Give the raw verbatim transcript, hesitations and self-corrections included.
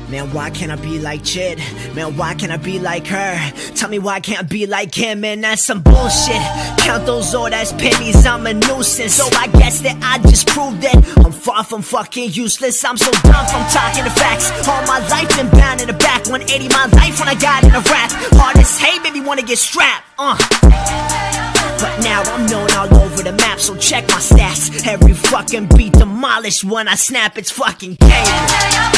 Man, why can't I be like Chid? Man, why can't I be like her? Tell me why can't I be like him? Man, that's some bullshit. Count those old ass pennies, I'm a nuisance. So I guess that I just proved that I'm far from fucking useless. I'm so done from talking the facts. All my life been bound in the back. one eighty my life when I got in a rap. Hard as hey, baby, wanna get strapped. Uh But now I'm known all over the map, so check my stats. Every fucking beat demolished when I snap, it's fucking Cayman.